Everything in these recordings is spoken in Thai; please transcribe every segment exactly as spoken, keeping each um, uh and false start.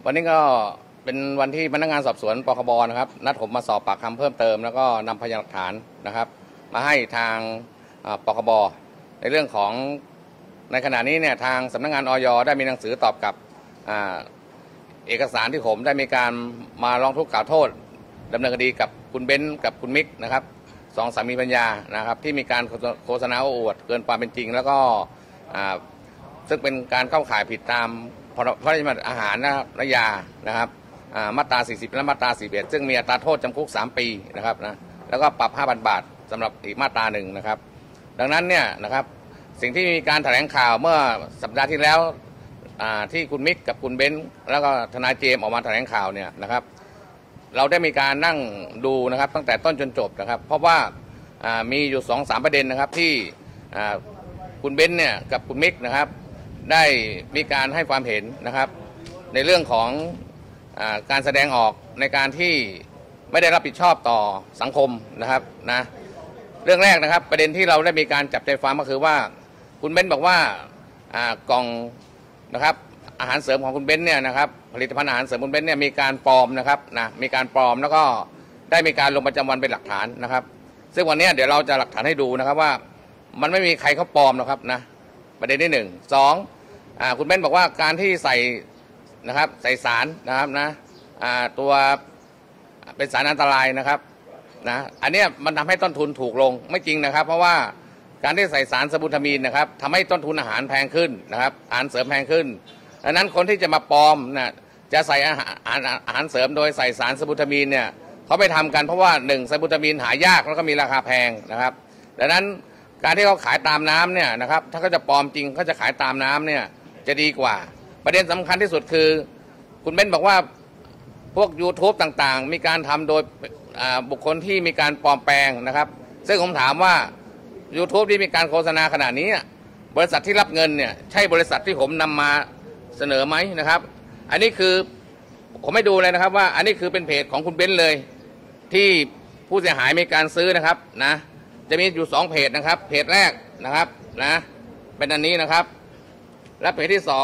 วันนี้ก็เป็นวันที่พนักงานสอบสวนปคบนะครับนัดผมมาสอบปากคำเพิ่มเติมแล้วก็นำพยานหลักฐานนะครับมาให้ทางปคบในเรื่องของในขณะนี้เนี่ยทางสำนักงานอย.ได้มีหนังสือตอบกับเอกสารที่ผมได้มีการมาร้องทุกข์กล่าวโทษดำเนินคดีกับคุณเบนซ์กับคุณมิกนะครับสองสามีภรรยานะครับที่มีการโฆษณาโอ้อวดเกินความเป็นจริงแล้วก็ซึ่งเป็นการเข้าข่ายผิดตามพระราชบัญญัติอาหารและยานะครับมาตราสี่สิบและมาตราสี่สิบเอ็ดซึ่งมีอัตราโทษจำคุกสามปีนะครับนะแล้วก็ปรับ ห้าพัน บาทสำหรับอีกมาตราหนึ่งนะครับดังนั้นเนี่ยนะครับสิ่งที่มีการแถลงข่าวเมื่อสัปดาห์ที่แล้วที่คุณมิกกับคุณเบนซ์แล้วก็ทนายเจมออกมาแถลงข่าวเนี่ยนะครับเราได้มีการนั่งดูนะครับตั้งแต่ต้นจนจบนะครับเพราะว่ามีอยู่สองสามประเด็นนะครับที่คุณเบนซ์เนี่ยกับคุณมิกนะครับได้มีการให้ความเห็นนะครับในเรื่องของอาการแสดงออกในการที่ไม่ได้รับผิดชอบต่อสังคมนะครับนะเรื่องแรกนะครับประเด็นที่เราได้มีการจับใจความก็คือว่าคุณเบนซ์บอกว่ากล่องนะครับอาหารเสริมของคุณเบนซ์เนี่ยนะครับผลิตภัณฑ์อาหารเสริมคุณเบนซ์เนี่ยมีการปลอมนะครับนะมีการปลอมแล้วก็ได้มีการลงประจำวันเป็นหลักฐานนะครับซึ่งวันนี้เดี๋ยวเราจะหลักฐานให้ดูนะครับว่ามันไม่มีใครเขาปลอมนะครับนะประเด็นที่หนึ่งสองคุณเบนซ์บอกว่าการที่ใส่นะครับใส่สารนะครับนะตัวเป็นสารอันตรายนะครับนะอันนี้มันทำให้ต้นทุนถูกลงไม่จริงนะครับเพราะว่าการที่ใส่สารสบูทามีนนะครับทำให้ต้นทุนอาหารแพงขึ้นนะครับอาหารเสริมแพงขึ้นดังนั้นคนที่จะมาปลอมนะจะใส่อาหารอาหารเสริมโดยใส่สารสบูทามีนเนี่ยเขาไปทำกันเพราะว่าหนึ่งสบูทามีนหายากแล้วก็มีราคาแพงนะครับดังนั้นการที่เขาขายตามน้ำเนี่ยนะครับถ้าเขาจะปลอมจริงเขาจะขายตามน้ำเนี่ยจะดีกว่าประเด็นสำคัญที่สุดคือคุณเบนซ์บอกว่าพวก YouTube ต่างๆมีการทำโดยบุคคลที่มีการปลอมแปลงนะครับซึ่งผมถามว่า YouTube ที่มีการโฆษณาขนาดนี้บริษัทที่รับเงินเนี่ยใช่บริษัทที่ผมนำมาเสนอไหมนะครับอันนี้คือผมไม่ดูเลยนะครับว่าอันนี้คือเป็นเพจของคุณเบนซ์เลยที่ผู้เสียหายมีการซื้อนะครับนะจะมีอยู่สองเพจนะครับเพจแรกนะครับนะเป็นอันนี้นะครับและเพจที่สอง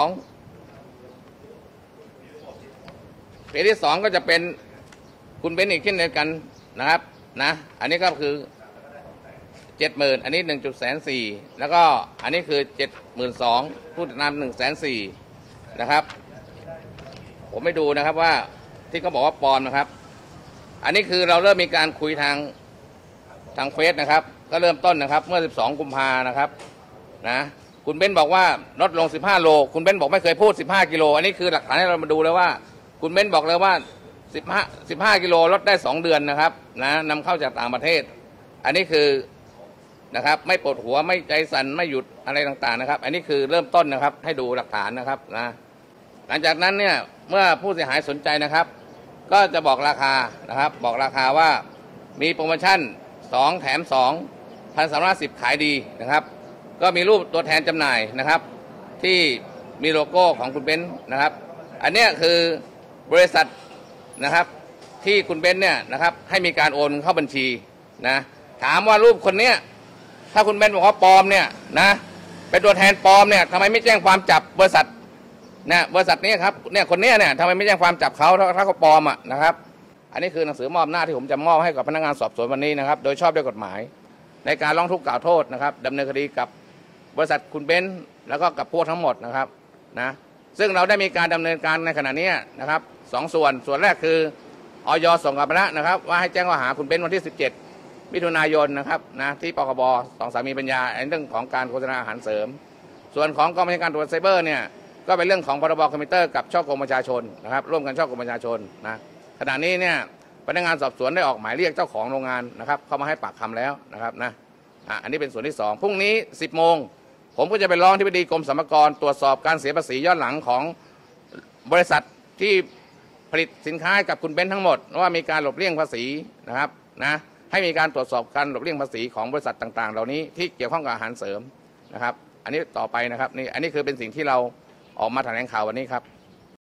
เพจที่สองก็จะเป็นคุณเบนซ์อีกเช่นเดียวกันนะครับนะอันนี้ก็คือเจ็ดหมื่นอันนี้หนึ่งจุดแสนสี่แล้วก็อันนี้คือเจ็ดหมื่นสองผู้ติดตามหนึ่งแสนสี่นะครับผมไม่ดูนะครับว่าที่เขาบอกว่าปลอมนะครับอันนี้คือเราเริ่มมีการคุยทางทางเฟซนะครับก็เริ่มต้นนะครับเมื่อสิบสองกุมภานะครับนะคุณเบนซ์บอกว่าลดลงสิบห้าโลคุณเบนซ์บอกไม่เคยพูดสิบห้ากิโลอันนี้คือหลักฐานให้เรามาดูเลยว่าคุณเบนซ์บอกเลยว่าสิบห้า สิบห้ากิโลลดได้สองเดือนนะครับนะนำเข้าจากต่างประเทศอันนี้คือนะครับไม่ปวดหัวไม่ใจสั่นไม่หยุดอะไรต่างๆนะครับอันนี้คือเริ่มต้นนะครับให้ดูหลักฐานนะครับนะหลังจากนั้นเนี่ยเมื่อผู้เสียหายสนใจนะครับก็จะบอกราคานะครับบอกราคาว่ามีโปรโมชั่นสองแถมสอง หนึ่งพันสามร้อยห้าสิบขายดีนะครับก็มีรูปตัวแทนจำหน่ายนะครับที่มีโลโก้ของคุณเบนซ์นะครับอันนี้คือบริษัทนะครับที่คุณเบนซ์เนี่ยนะครับให้มีการโอนเข้าบัญชีนะถามว่ารูปคนเนี้ยถ้าคุณเบนซ์บอกว่าปลอมเนี่ยนะเป็นตัวแทนปลอมเนี่ยทำไมไม่แจ้งความจับบริษัทเนี่ยบริษัทนี้ครับเนี่ยคนเนี้ยเนี่ยทำไมไม่แจ้งความจับเขาถ้าเขาปลอมอ่ะนะครับอันนี้คือหนังสือมอบอำนาจที่ผมจะมอบให้กับพนักงานสอบสวนวันนี้นะครับโดยชอบด้วยกฎหมายในการร้องทุกข์กล่าวโทษนะครับดำเนินคดีกับบริษัทคุณเบนซ์แล้วก็กับพวกทั้งหมดนะครับนะซึ่งเราได้มีการดำเนินการในขณะนี้นะครับสองส่วนส่วนแรกคืออย.ส่งกลับมาแล้วนะครับว่าให้แจ้งข้อหาคุณเบนซ์วันที่สิบเจ็ดมิถุนายนนะครับนะที่ปคบสองสามีปัญญาในเรื่องของการโฆษณาอาหารเสริมส่วนของกองบัญชาการตรวจไซเบอร์เนี่ยก็เป็นเรื่องของพรบคอมพิวเตอร์กับช่อโกงประชาชนนะครับร่วมกันช่อโกงประชาชนนะขณะนี้เนี่ยพนักงานสอบสวนได้ออกหมายเรียกเจ้าของโรงงานนะครับเข้ามาให้ปากคำแล้วนะครับนะอ่ะอันนี้เป็นส่วนที่สองพรุ่งนี้สิบโมงผมก็จะไปร้องที่อธิบดีกรมสรรพากรตรวจสอบการเสียภาษีย้อนหลังของบริษัทที่ผลิตสินค้ากับคุณเบนซ์ทั้งหมดว่ามีการหลบเลี่ยงภาษีนะครับนะให้มีการตรวจสอบการหลบเลี่ยงภาษีของบริษัทต่างๆเหล่านี้ที่เกี่ยวข้องกับอาหารเสริมนะครับอันนี้ต่อไปนะครับนี่อันนี้คือเป็นสิ่งที่เราออกมาแถลงข่าววันนี้ครับ